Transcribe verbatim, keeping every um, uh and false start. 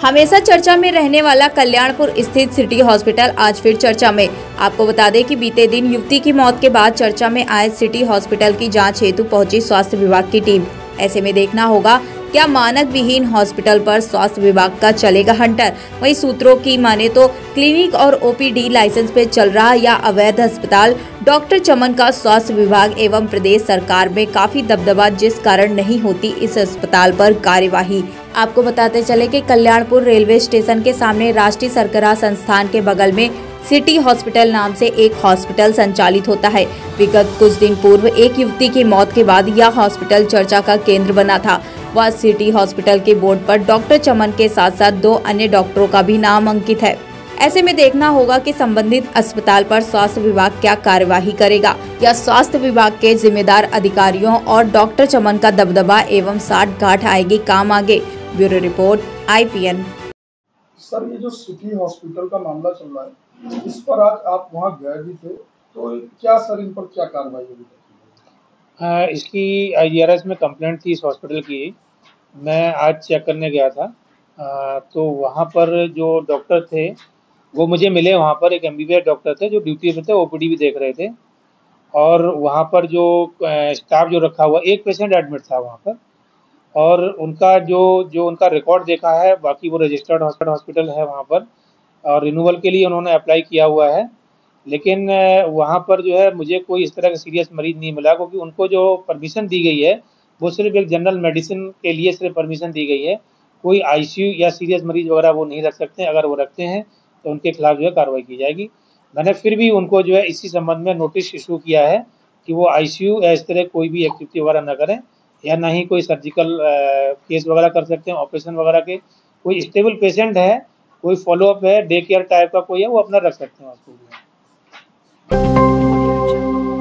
हमेशा चर्चा में रहने वाला कल्याणपुर स्थित सिटी हॉस्पिटल आज फिर चर्चा में। आपको बता दें कि बीते दिन युवती की मौत के बाद चर्चा में आए सिटी हॉस्पिटल की जांच हेतु पहुंची स्वास्थ्य विभाग की टीम। ऐसे में देखना होगा क्या मानक विहीन हॉस्पिटल पर स्वास्थ्य विभाग का चलेगा हंटर। वहीं सूत्रों की माने तो क्लिनिक और ओपीडी लाइसेंस पे चल रहा या अवैध अस्पताल। डॉक्टर चमन का स्वास्थ्य विभाग एवं प्रदेश सरकार में काफी दबदबा, जिस कारण नहीं होती इस अस्पताल पर कार्यवाही। आपको बताते चले कि कल्याणपुर रेलवे स्टेशन के सामने राष्ट्रीय सरकरा संस्थान के बगल में सिटी हॉस्पिटल नाम से एक हॉस्पिटल संचालित होता है। विगत कुछ दिन पूर्व एक युवती की मौत के बाद यह हॉस्पिटल चर्चा का केंद्र बना था। वह सिटी हॉस्पिटल के बोर्ड पर डॉक्टर चमन के साथ साथ दो अन्य डॉक्टरों का भी नाम अंकित है। ऐसे में देखना होगा कि संबंधित अस्पताल पर स्वास्थ्य विभाग क्या कार्यवाही करेगा या स्वास्थ्य विभाग के जिम्मेदार अधिकारियों और डॉक्टर चमन का दबदबा एवं साठ गांठ आएगी काम आगे। Bureau report I P N. Sir, ये जो सिटी हॉस्पिटल का मामला चल रहा है, इस पर आज आप वहाँ गए भी थे, तो क्या सर इन पर क्या कार्रवाई होगी? आ, इसकी आई आर एस में कंप्लेंट थी इस हॉस्पिटल की। मैं आज चेक करने गया था, आ, तो वहाँ पर जो डॉक्टर थे वो मुझे मिले। वहाँ पर एक M B B S doctor थे जो ड्यूटी पे थे, ओ पी डी भी देख रहे थे। और वहाँ पर जो स्टाफ जो रखा हुआ, एक पेशेंट एडमिट था वहाँ पर, और उनका जो जो उनका रिकॉर्ड देखा है, बाकी वो रजिस्टर्ड हॉस्पिटल है वहाँ पर, और रिन्यूअल के लिए उन्होंने अप्लाई किया हुआ है। लेकिन वहाँ पर जो है मुझे कोई इस तरह का सीरियस मरीज नहीं मिला, क्योंकि उनको जो परमिशन दी गई है वो सिर्फ एक जनरल मेडिसिन के लिए सिर्फ परमिशन दी गई है। कोई आई सी यू या सीरियस मरीज वगैरह वो नहीं रख सकते। अगर वो रखते हैं तो उनके खिलाफ जो है कार्रवाई की जाएगी। मैंने फिर भी उनको जो है इसी संबंध में नोटिस इशू किया है कि वो आई सी यू या इस तरह कोई भी एक्टिविटी वगैरह न करें, या ना ही कोई सर्जिकल केस वगैरह कर सकते हैं, ऑपरेशन वगैरह के। कोई स्टेबल पेशेंट है, कोई फॉलोअप है, डे केयर टाइप का कोई है, वो अपना रख सकते हैं उसको।